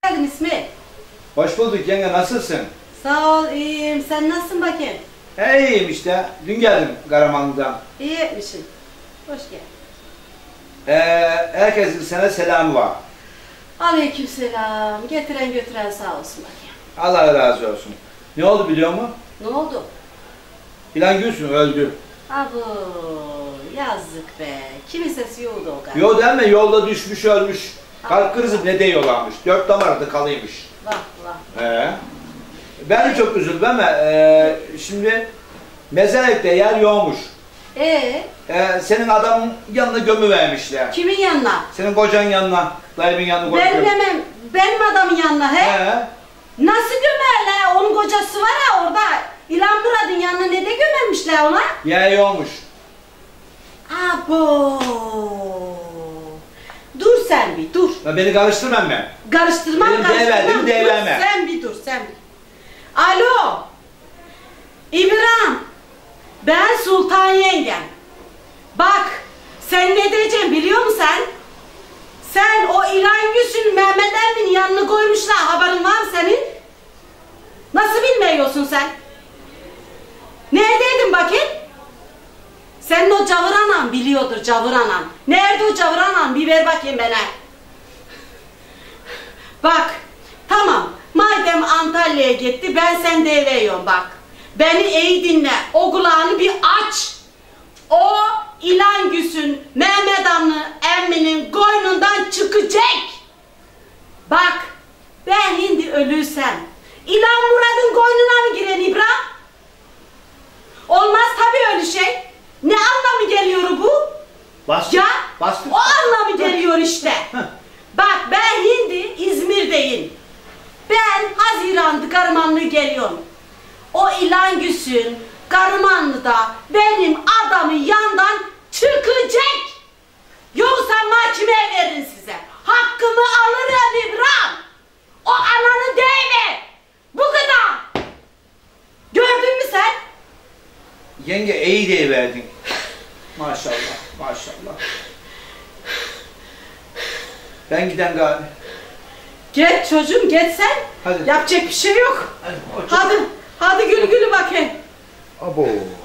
geldin İsmail. Hoş bulduk yenge, nasılsın? Sağ ol, iyiyim. Sen nasılsın bakayım? İyiyim işte. Dün geldim Karamanlı'dan. İyi etmişsin. Hoş geldin. Herkesin sana selamı var. Aleykümselam. Getiren götüren sağ olsun bakayım. Allah razı olsun. Ne oldu biliyor musun? Ne oldu? İlhan Gülsün öldü. Abo, yazık be. Kimin sesi yoktu o kadar? Yo deme, yolda düşmüş ölmüş. Kalp krizi ne de yolanmış. 4 damarda kalıymış. Vah vah. Ben de çok üzüldüm ama şimdi mezarlıkta yer yokmuş. Senin adamın yanına gömüvermişler. Kimin yanına? Senin kocan yanına, dayımın yanına koyuyor. Benim adamın yanına he? Nasıl gömerler? Onun kocası var ha orada. İlhan Murad'ın yanına ne de gömermişler ona? Yer yokmuş. Abo. Dur sen bir dur. Ya beni karıştırmam ben. Karıştırmam. Dur sen bir dur. Alo. İbrahim. Ben Sultan yengem. Bak sen ne diyeceksin biliyor musun sen? Sen o İlhan Gülsün Mehmet Emin'in yanına koymuşlar, haberin var mı senin? Nasıl bilmiyorsun sen? Neredeydin bakayım? Senin o Cavır anan biliyordur, Cavır anan. Nerede o Cavır anan? Bir ver bakayım bana. Bak, tamam. Madem Antalya'ya gitti, ben sen devriyorum bak. Beni iyi dinle, o kulağını bir aç. O İlhan Gülsün Mehmet Emmi'nin koynundan çıkacak. Bak, ben şimdi ölürsem İlhan Murad'ın koynuna mı giren İbrahim? Olmaz tabii öyle şey. Ne anlamı geliyor bu? Bastır. O anlamı geliyor işte. Bak ben şimdi İzmir'deyim. Ben Haziran'da Karamanlı'ya geliyorum. O İlhan Gülsün Karamanlı'da benim adamın yandan çıkacak. Yoksa mahkemeye verin size. Hakkımı alırım İbrahim. O ananı değme. Bu kadar. Gördün mü sen? Yenge iyi deyiverdin. Maşallah, maşallah. Ben giden gari. Geç çocuğum, geç sen. Hadi. Yapacak bir şey yok. Hadi gülü bakayım. Abo.